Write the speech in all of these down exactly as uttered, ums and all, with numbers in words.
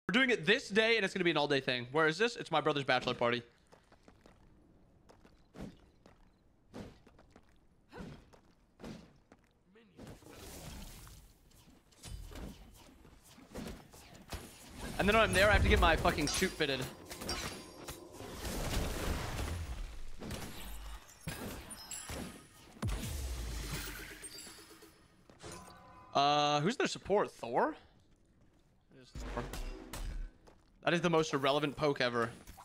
We're doing it this day, and it's gonna be an all-day thing. Where is this? It's my brother's bachelor party. And then when I'm there, I have to get my fucking suit fitted. Uh, who's their support? Thor? It is Thor. That is the most irrelevant poke ever.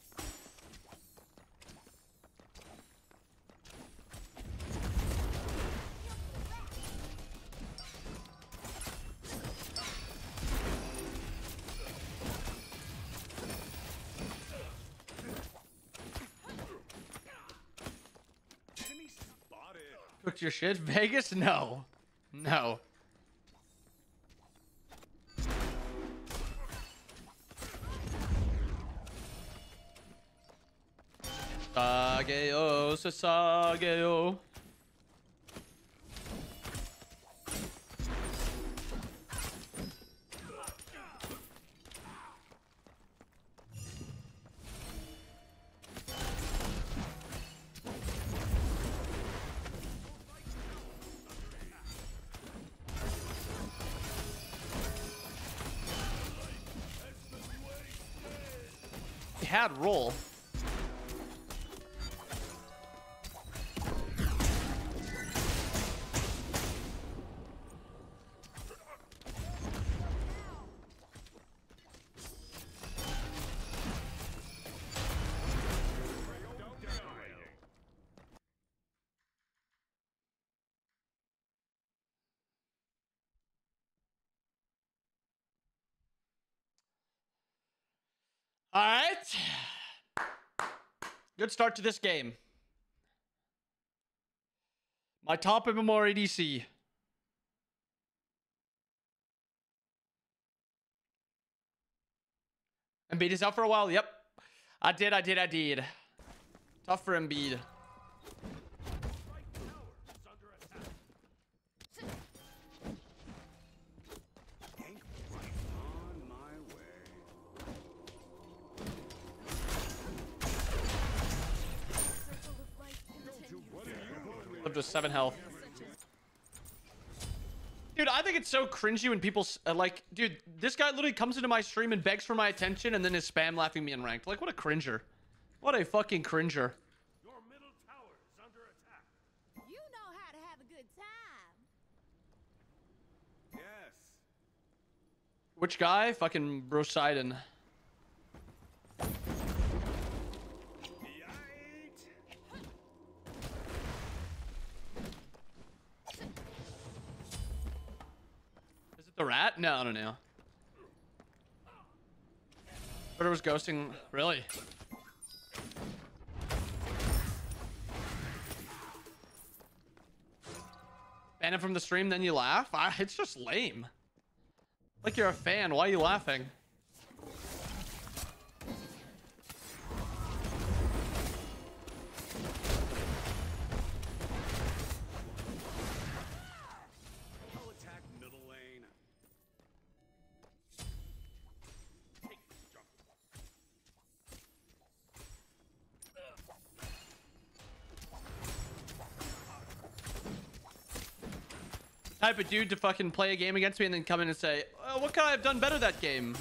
Cooked your shit? Vegas? No. No. Sasageo, Sasageo. He had roll. All right. Good start to this game. My top M M R A D C. Embiid is out for a while. Yep. I did, I did, I did. Tough for Embiid. Lived with seven health. Dude, I think it's so cringy when people uh, like, dude, this guy literally comes into my stream and begs for my attention and then is spam laughing me in ranked. Like, what a cringer. What a fucking cringer. Your middle tower is under attack. You know how to have a good time. Yes. Which guy? Fucking Brosidon. The rat? No, I don't know. But it was ghosting. Really? Ban him from the stream, then you laugh? I, it's just lame. Like you're a fan. Why are you laughing? Type of dude to fucking play a game against me and then come in and say, oh, what could I have done better that game?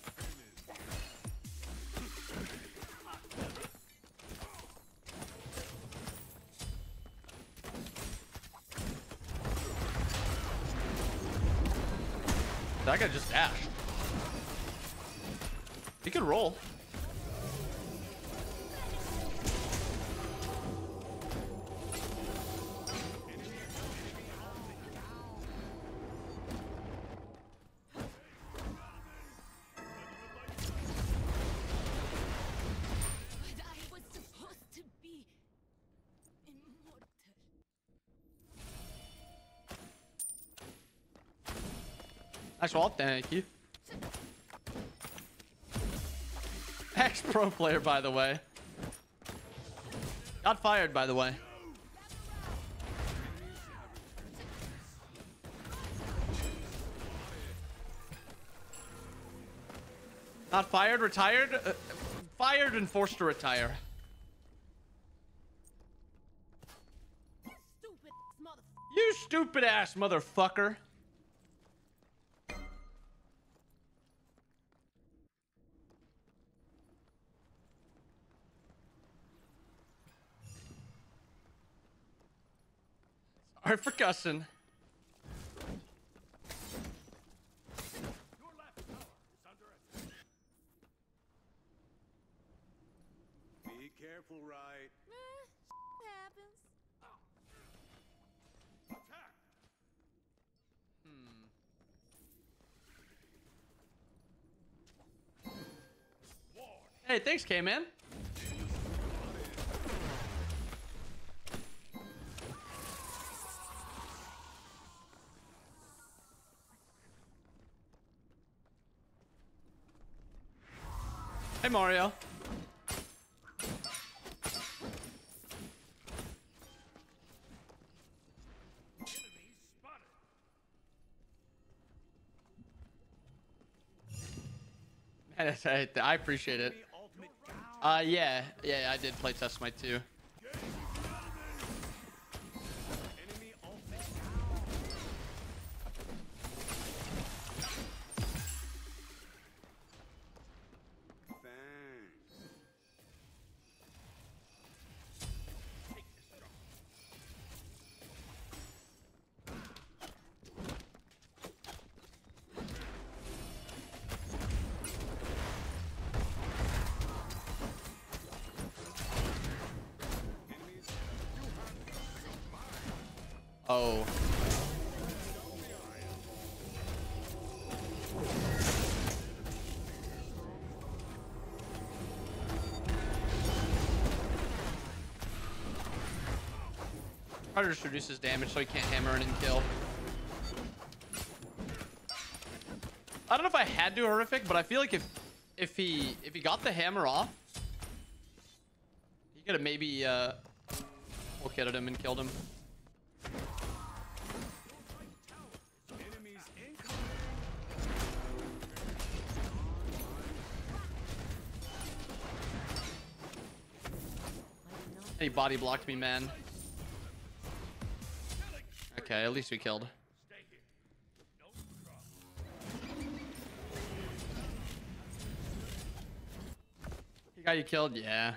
That guy just dashed. He could roll. Nice wall, thank you. Ex-pro player, by the way. Got fired, by the way. Not fired, retired? Uh, fired and forced to retire. Stupid mother. You stupid ass motherfucker. Sorry for cussing. Your left tower is under attack. Be careful, right? Eh, happens. Attack! Hey, thanks, K-Man. Hey, Mario. Enemy spotted. Man, that's- I, I appreciate it. Enemy ultimate down. Uh, yeah, yeah, I did play Test Smite too. Enemy ultimate down. Thanks. Enemies. Oh. Try to just reduce his damage so he can't hammer in and kill. I don't know if I had to horrific, but I feel like if if he if he got the hammer off, he could have maybe uh full kitted him and killed him. Enemies incoming. He body blocked me, man. Okay, at least we killed. Stay here. Don't cross. He got you killed? Yeah.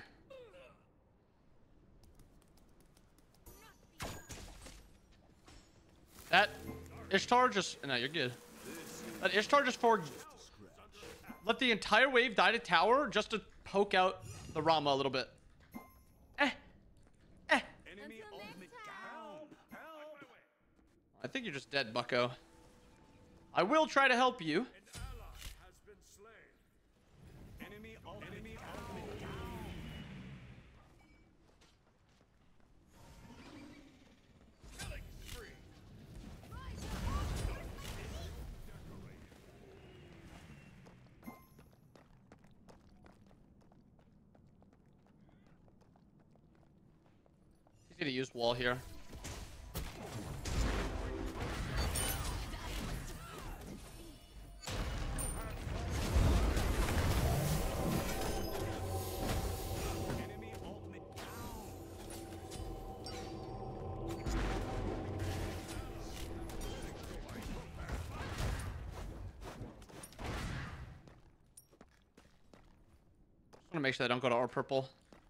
That Ishtar just... No, you're good. That Ishtar just forged... Let the entire wave die to tower just to poke out the Rama a little bit. Eh. Eh. Enemy Until ultimate next down. Help. I think you're just dead, bucko. I will try to help you. An ally has been slain. Enemy ultimate. Enemy ultimate down. Killing spree. He's gonna use wall here. Enemy ultimate down. Just want to make sure they don't go to our purple.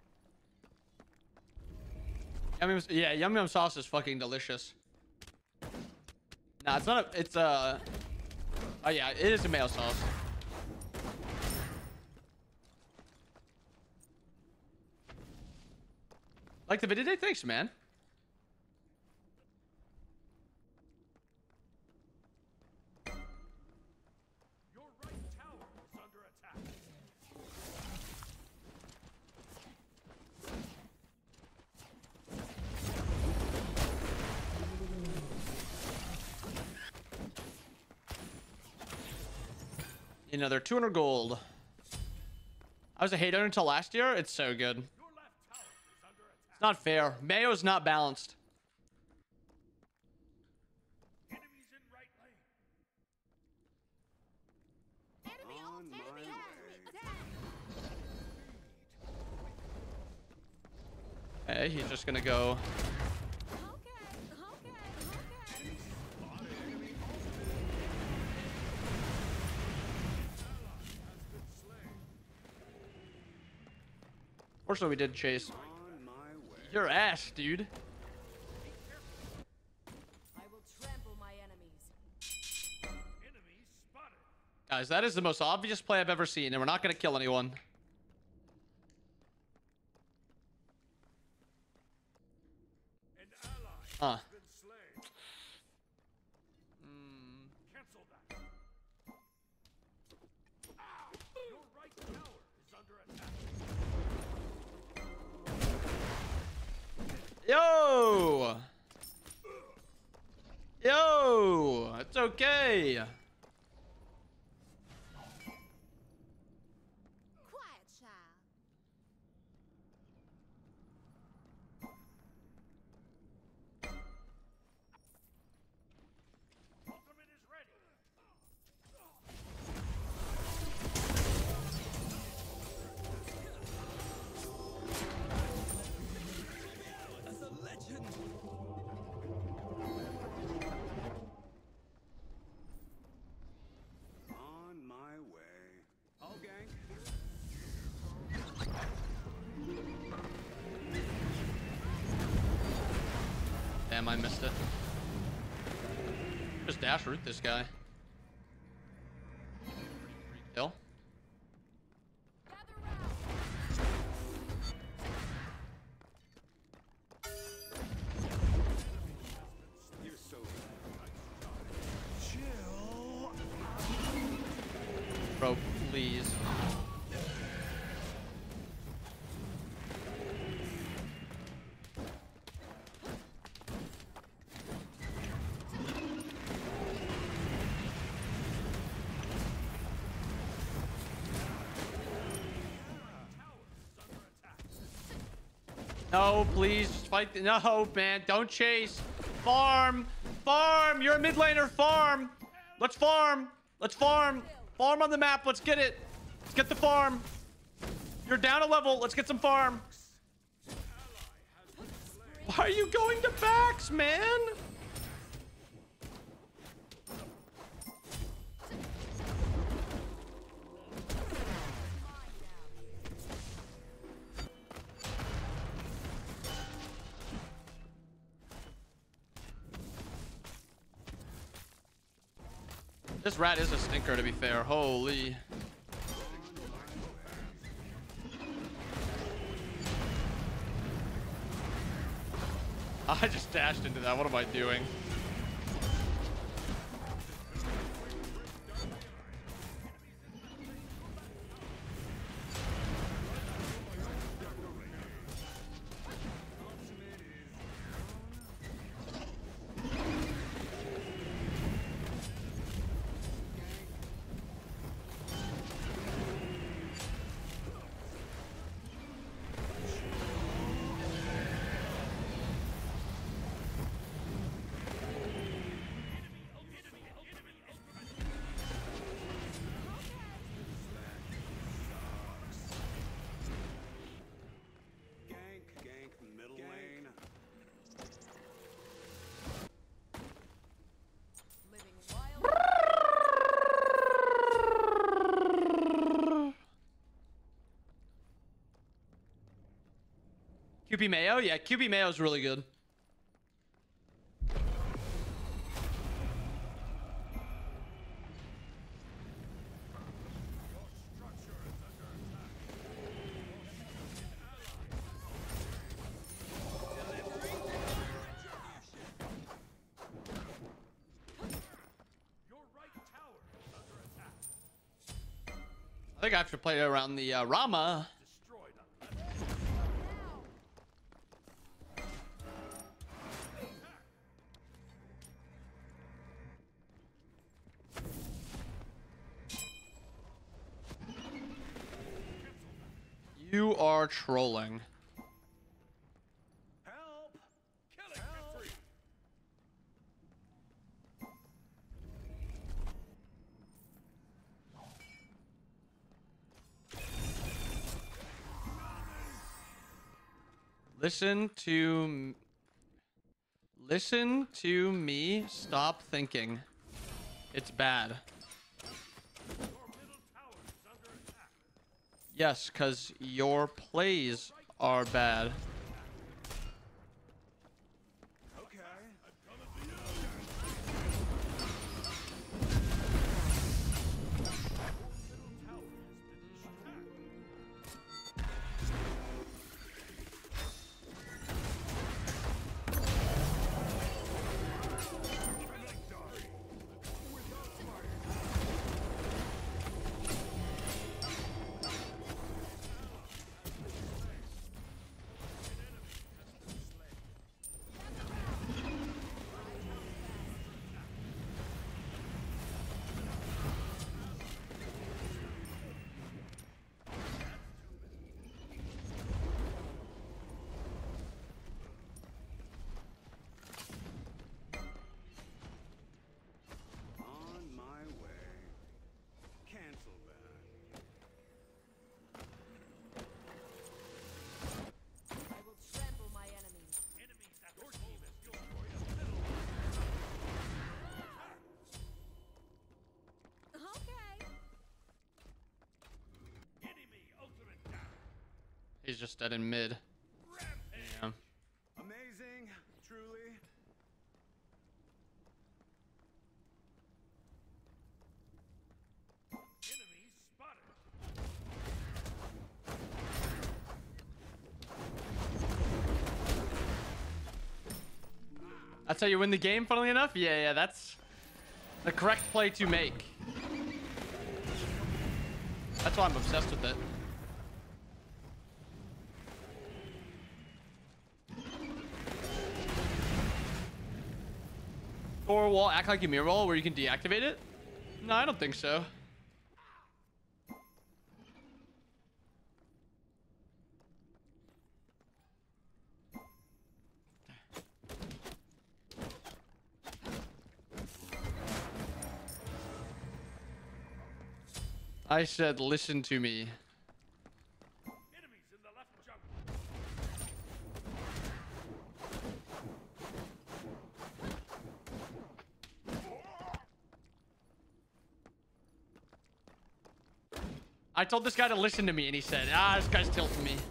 Yum Yum, yeah, Yum Yum sauce is fucking delicious. Nah, it's not a, it's a, oh yeah, it is a mayo sauce. Like the video day? Thanks, man. Your right tower is under attack. Another two hundred gold. I was a hater until last year. It's so good. Your left tower is under attack. It's not fair. Mayo's not balanced. Enemies in right lane. Enemy On ult- my enemy way. ultimate Okay, he's just gonna go. Okay, okay, okay. Fortunately, we did chase. On my way. Your ass, dude. I will trample my enemies. Enemy spotted. Guys, that is the most obvious play I've ever seen, and we're not gonna kill anyone. An ally Huh. has been slain. Mm. Cancel that. Ah! Your right tower is under attack. Yo! Yo! It's okay. Quiet, child. Ultimate is ready. That's a legend. On my way. I'll gank. Damn, I missed it. Just dash root this guy. Kill. Gather round. You're so chill. Bro, please. No, please fight. The no, man, don't chase. Farm, farm. You're a mid laner. Farm. Let's farm. Let's farm. Farm on the map. Let's get it. Let's get the farm. You're down a level. Let's get some farm. Why are you going to backs, man? This rat is a stinker, to be fair. Holy. I just dashed into that. What am I doing? Gank, gank, middle lane. Living wild. Q P Mayo? Yeah, Q P Mayo is really good. Your right tower is under attack. I think I have to play around the uh, Rama. Destroyed on You are trolling. Help! killing Help! spree. Listen to... m- Listen to me. Stop thinking. It's bad. Yes, because your plays are bad. Okay. On my way. Cancel that. I will trample my enemies. Enemies at your team has destroyed a middle. Okay. Enemy ultimate down. He's just dead in mid. Rampage. Yeah. Amazing. Truly. Enemies spotted. That's how you win the game, funnily enough? Yeah, yeah, that's the correct play to make. That's why I'm obsessed with it. Or wall act like a mirror wall where you can deactivate it? No, I don't think so. I said, listen to me. Enemies in the left jungle. I told this guy to listen to me, and he said, ah, this guy's tilting me.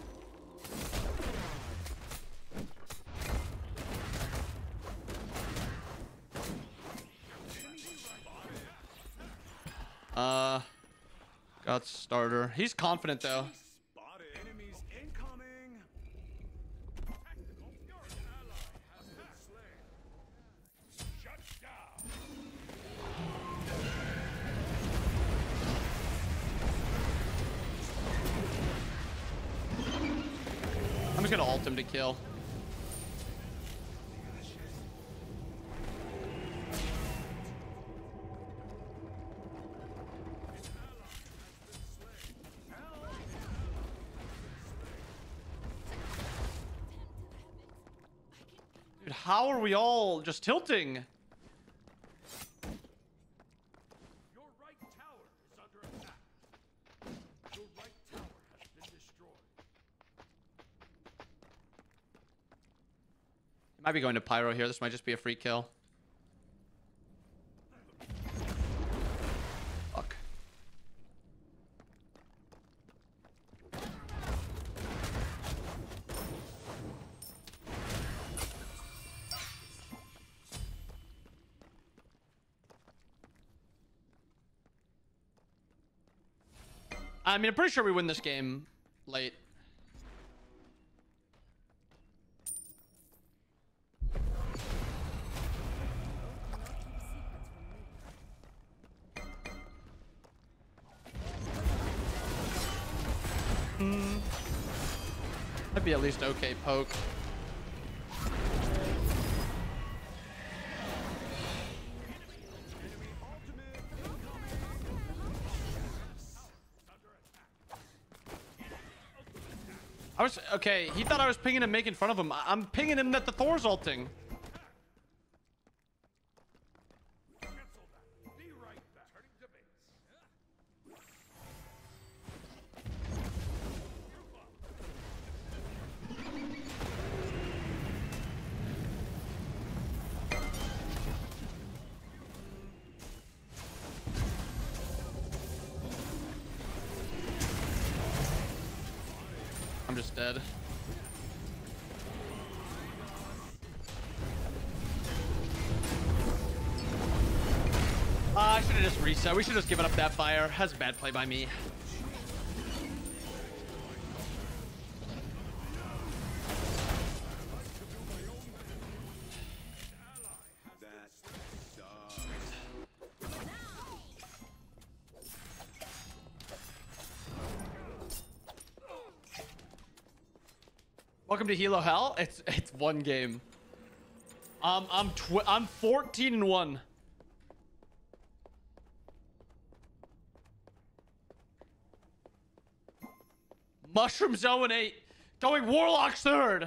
Uh, got starter. He's confident, though. Spotted. Enemies incoming. Tactical. Your ally has been slain. Shut down. I'm just gonna ult him to kill. Dude, how are we all just tilting? Your right tower is under attack. Your right tower has been destroyed. He might be going to Pyro here. This might just be a free kill. Fuck. I mean, I'm pretty sure we win this game late. Hmm. That'd be at least okay poke. I was okay. He thought I was pinging him, making fun of him. I- I'm pinging him that the Thor's ulting. Cancel that. Be right back. Turning to base. just dead. Uh, I should have just reset. We should have just given up that fire. That's a bad play by me. Welcome to Hilo Hell. It's it's one game. Um, I'm tw I'm fourteen and one. Mushroom zero and eight. Going Warlock's third.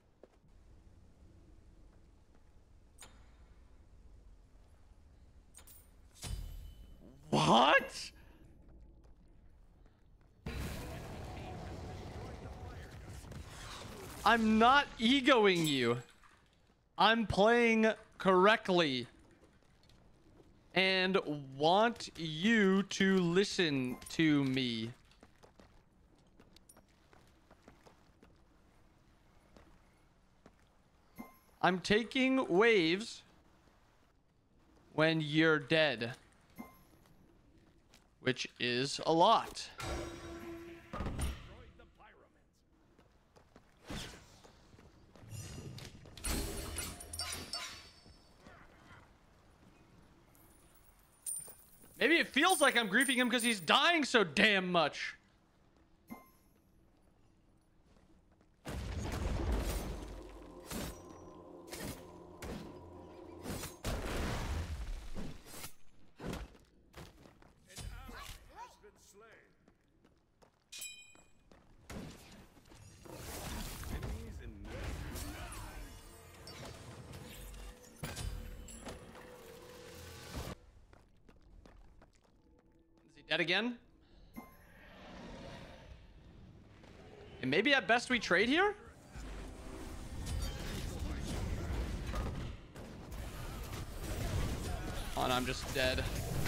What? I'm not egoing you. I'm playing correctly. And want you to listen to me. I'm taking waves when you're dead. Which is a lot. Maybe it feels like I'm griefing him because he's dying so damn much. Dead again? And maybe at best we trade here? Oh, and I'm just dead.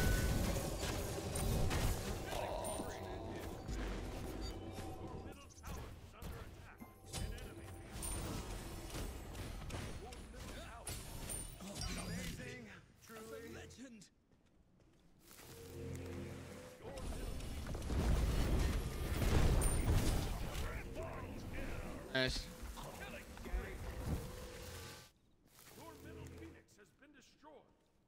Nice. Your middle Phoenix has been destroyed.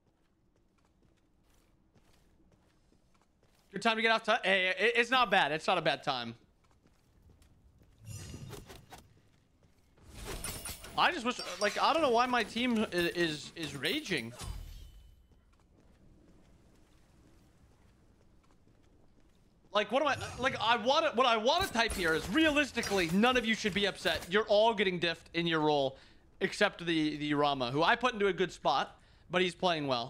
Good time to get off time. Hey, it, it's not bad. It's not a bad time. I just wish, like, I don't know why my team is is, is raging. Like, what am I, like, I want to, what I want to type here is, realistically, none of you should be upset. You're all getting diffed in your role, except the, the Rama, who I put into a good spot, but he's playing well.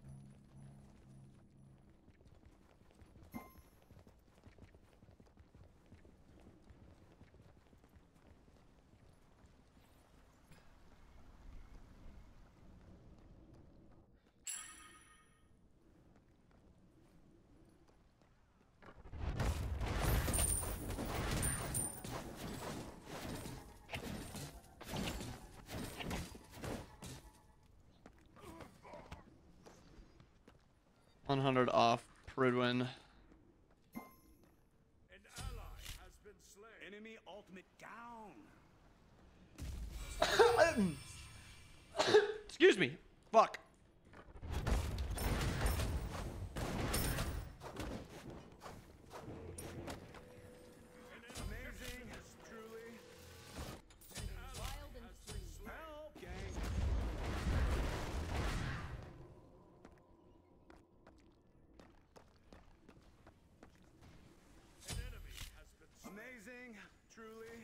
one hundred off Pridwin. An ally has been slain. Enemy ultimate down. Excuse me. Fuck. Amazing, truly. Wild and free. Help, gang. An enemy has been slain. Amazing, truly.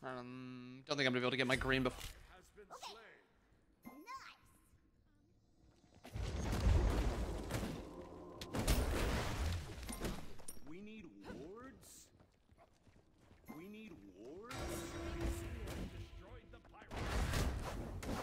Um, don't think I'm gonna be able to get my green before. Has been slain. We need wards? We need wards? Destroyed the pirate.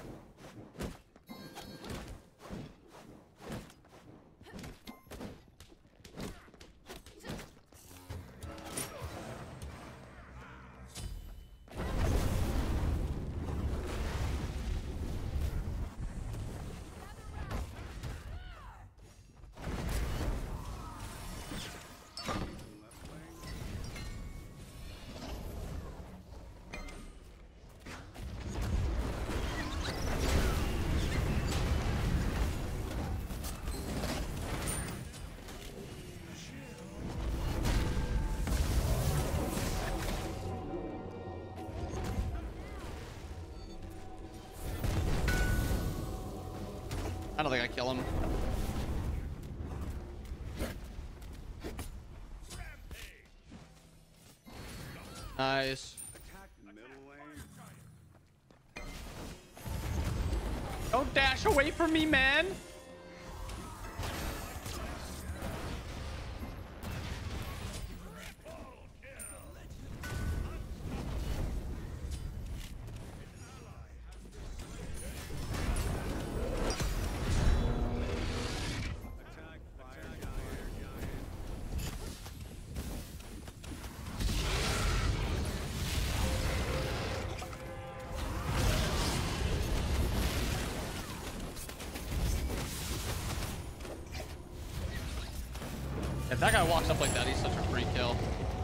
I don't think I kill him. Nice. Attack middle lane. Don't dash away from me, man. Attack fire giant. If that guy walks up like that, he's such a free kill.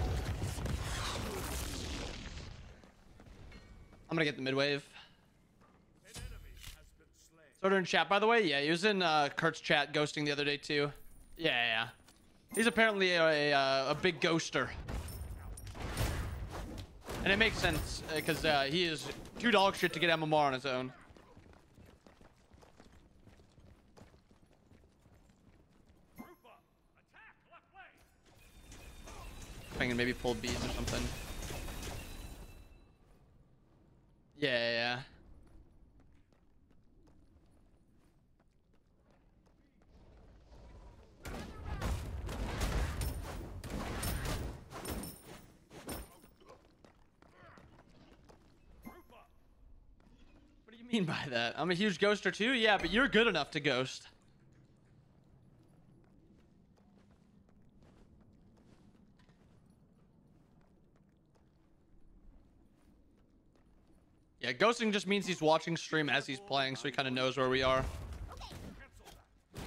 I'm gonna get the mid wave. An enemy has been slain. Sorter in chat, by the way. Yeah, he was in uh, Kurt's chat ghosting the other day too. Yeah, yeah, yeah. He's apparently a, a, a big ghoster. And it makes sense because uh, he is two dog shit to get M M R on his own. Group up. Attack left lane. Thinking maybe pull bees or something. Yeah, yeah, yeah. Group up. What do you mean by that? I'm a huge ghoster too? Yeah, but you're good enough to ghost. Yeah, ghosting just means he's watching stream as he's playing, so he kind of knows where we are. Cancel that.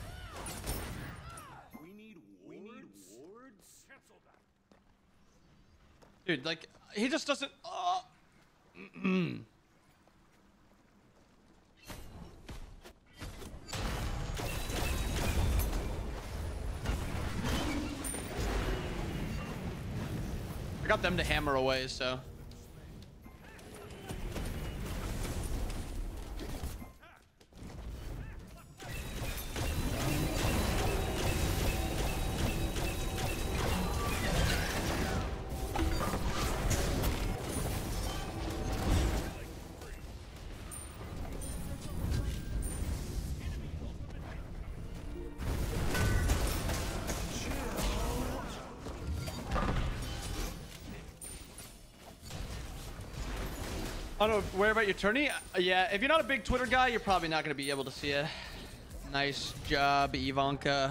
We need wards? We need wards? Cancel that. Dude, like, he just doesn't... Uh... I got them to hammer away, so... I don't know, where about your tourney? Uh, yeah, if you're not a big Twitter guy, you're probably not going to be able to see it. Nice job, Ivanka.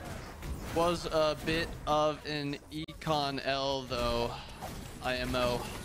Was a bit of an econ L, though. I M O.